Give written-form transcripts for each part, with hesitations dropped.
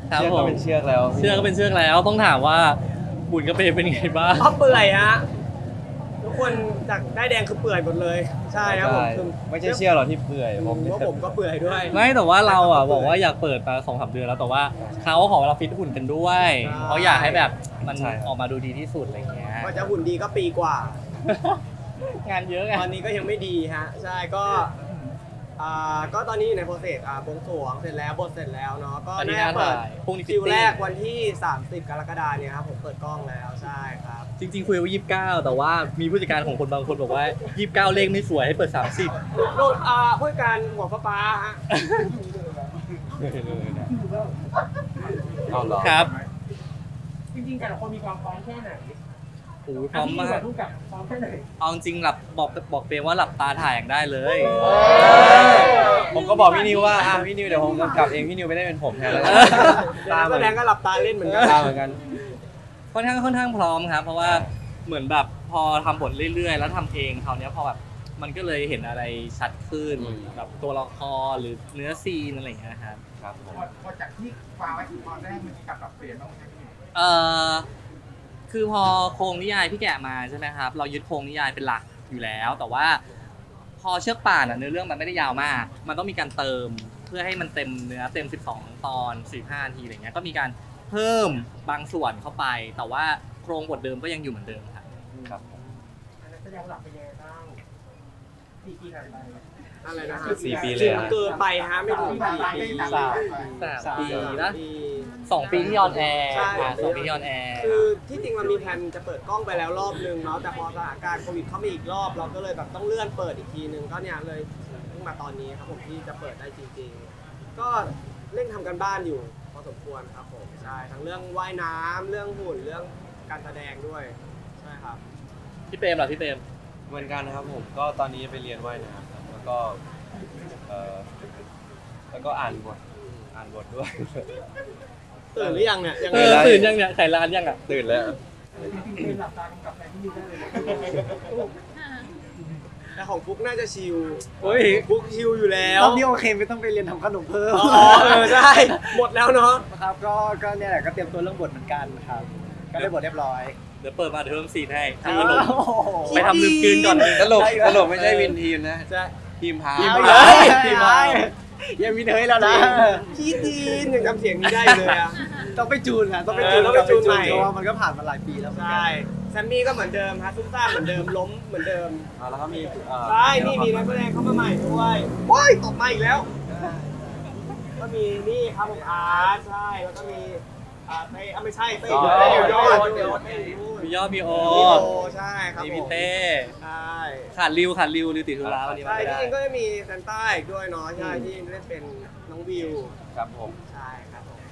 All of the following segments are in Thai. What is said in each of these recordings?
เชือกก็เป็นเชือกแล้วเชือกก็เป็นเชือกแล้วต้องถามว่าบุญกระเบนเป็นไงบ้างเปื่อยฮะทุกคนจากได้แดงคือเปื่อยหมดเลยใช่ครับผมไม่ใช่เชือกหรอกที่เปื่อยผมก็เปื่อยด้วยไม่แต่ว่าเราอ่ะบอกว่าอยากเปิดมา2-3 เดือนแล้วแต่ว่าเขาขอเราฟิตหุ่นกันด้วยเขาอยากให้แบบมันออกมาดูดีที่สุดอะไรเงี้ยก็จะหุ่นดีก็ปีกว่างานเยอะไงตอนนี้ก็ยังไม่ดีฮะใช่ก็ตอนนี้อยู่ในโปรเซสบวงสรวงเสร็จแล้วบทเสร็จแล้วเนาะก็น่าเปิดคิวแรกวันที่30 กรกฎาคมเนี่ยครับผมเปิดกล้องแล้วใช่ครับจริงๆคุยว่า29แต่ว่ามีผู้จัดการของคนบางคนบอกว่า29เลขไม่สวยให้เปิด30 โดนผู้จัดการหัวฟ้าฮะครับจริงๆแต่ละคนมีความพร้อมแค่ไหนโอ้พร้อมมากเอาจริงหลับบอกเฟรมว่าหลับตาถ่ายอย่างได้เลยผมก็บอกพี่นิวว่าพี่นิวเดี๋ยวผมกำกับเองพี่นิวไม่ได้เป็นผมแทนแล้วตาแสดงก็หลับตาเล่นเหมือนกันค่อนข้างพร้อมครับเพราะว่าเหมือนแบบพอทำบทเรื่อยๆแล้วทำเองคราวนี้พอแบบมันก็เลยเห็นอะไรชัดขึ้นแบบตัวละครหรือเนื้อซีนอะไรอย่างเงี้ยครับพอจากที่วางไว้ถึงตอนแรกมันมีการปรับเปลี่ยนบ้างไหมคือพอโครงนิยายพี่แกะมาใช่ไหมครับเรายึดโครงนิยายเป็นหลักอยู่แล้วแต่ว่าพอเชือกป่านเนื้อเรื่องมันไม่ได้ยาวมากมันต้องมีการเติมเพื่อให้มันเต็มเนื้อเต็ม12 ตอน45 นาทีอะไรเงี้ยก็มีการเพิ่มบางส่วนเข้าไปแต่ว่าโครงบทเดิมก็ยังอยู่เหมือนเดิมครับแสดงหลักเป็นยังไงบ้าง4 ปีผ่านไปอะไรนะฮะ 4 ปีเลยเกินไปฮะไม่ถึง4 ปี 3 ปีนะ2 ปีที่ออนแอร์2 ปีที่ออนแอร์คือที่จริงมันมีแผนจะเปิดกล้องไปแล้วรอบนึงเนาะแต่พอสถานการณ์โควิดเข้ามาอีกรอบเราก็เลยแบบต้องเลื่อนเปิดอีกทีนึงก็เนี่ยเลยเพิ่งมาตอนนี้ครับผมที่จะเปิดได้จริงๆก็เร่งทำกันบ้านอยู่พอสมควรครับผมใช่ทั้งเรื่องว่ายน้ำเรื่องหุ่นเรื่องการแสดงด้วยใช่ครับพี่เปรมเหรอพี่เปรมเหมือนกันนะครับผมก็ตอนนี้ไปเรียนว่ายน้ำแล้วก็อ่านบทด้วยตื่นหรือยังเนี่ยตื่นยังเนี่ยไข่ร้านยังอ่ะตื่นแล้วหลับตากำกับอะไรที่มีได้เลยแต่ของฟุกน่าจะชิลฟุกชิลอยู่แล้วตอนนี้โอเคไม่ต้องไปเรียนทำขนมเพิ่มใช่หมดแล้วเนาะครับก็เนี่ยแหละก็เตรียมตัวเรื่องบทเหมือนกันครับก็ได้บทเรียบร้อยเดี๋ยวเปิดมาเดี๋ยวเพิ่มซีนให้ไปทำลืมกลืนก่อนตลกไม่ใช่วินทีมนะทีมพายังมีเนยแล้วนะพี่ทีนยังจำเสียงนี้ได้เลยอะต้องไปจูนนะต้องไปจูนใหม่เพราะว่ามันก็ผ่านมาหลายปีแล้วใช่แซมมี่ก็เหมือนเดิมฮะซุ่มซ่ามเหมือนเดิมล้มเหมือนเดิมแล้วก็มีใช่นี่มีนักแสดงเข้ามาใหม่ด้วยว้ายตกมาอีกแล้วก็มีนี่ครับผมใช่แล้วก็มีเต้ไม่ใช่เต้อยู่ยอดมียอดมีโอใช่ครับมีพี่เต้ใช่ขาดริวติดธุระวันนี้ใช่ที่จริงก็จะมีแซนต้าอีกด้วยเนาะใช่ที่เล่นเป็นน้องวิวครับผมใช่ครับผม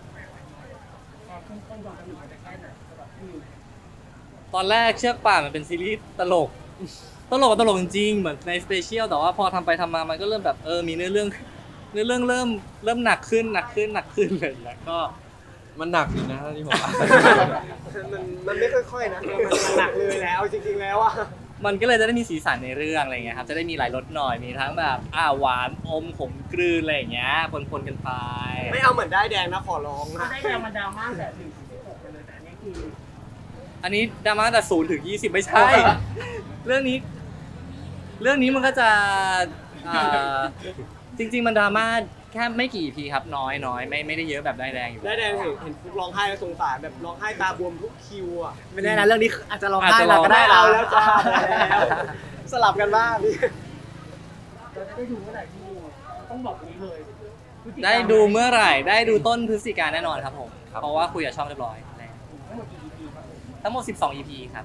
ตอนแรกเชือกป่านมันเป็นซีรีส์ตลกจริงๆเหมือนในสเปเชียลแต่ว่าพอทำไปทำมามันก็เริ่มแบบมีเนื้อเรื่องเริ่มหนักขึ้นเลยแล้วก็มันหนักอยู่นะที่ผมมันไม่ค่อยๆนะมันหนักเลยแล้วจริงๆแล้วอ่ะมันก็เลยจะได้มีสีสันในเรื่องอะไรเงี้ยครับจะได้มีหลายรสหน่อยมีทั้งแบบหวานอมขมกลืนอะไรอย่างเงี้ยปนกันไปไม่เอาเหมือนได้แดงนะขอร้องนะได้แดงมันดราม่าแต่1-16ไปเลยแต่อันนี้คืออันนี้ดราม่าแต่0 ถึง 20ไม่ใช่ เรื่องนี้มันก็จะจริงๆมันดราม่าแค่ไม่กี่ EP ครับน้อยไม่ได้เยอะแบบได้แดงอยู่ได้แดงเห็นฟุกร้องไห้แล้วสงสารแบบร้องไห้ตาบวมทุกคิวอ่ะไม่แน่นะเรื่องนี้อาจจะร้องไห้เราก็ได้เอาแล้วจ้าสลับกันบ้างได้ดูเมื่อไหร่ที่ต้องบอกนี้เลยได้ดูเมื่อไหร่ได้ดูต้นพฤศจิกายนแน่นอนครับผมเพราะว่าคุยกับช่องเรียบร้อยทั้งหมด12 EP ครับ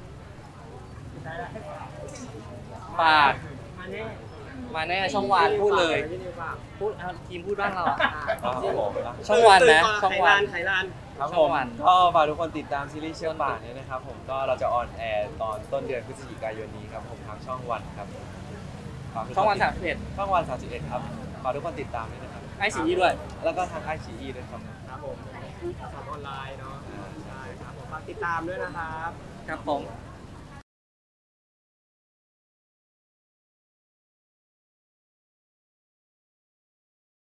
ฝากมาแน่ช่องวันพูดเลยพูดทีมพูดบ้างเราช่องวันนะช่องวันครับผมก็ฝากทุกคนติดตามซีรีส์เชือกป่านนี้นะครับผมก็เราจะออนแอร์ตอนต้นเดือนพฤศจิกายนนี้ครับผมทางช่องวันครับช่องวัน31 ช่องวัน31ครับฝากทุกคนติดตามด้วยนะครับ iQIYIด้วยแล้วก็ทางiQIYIด้วยครับครับผมสอนออนไลน์เนาะใช่ครับผมฝากติดตามด้วยนะครับครับผม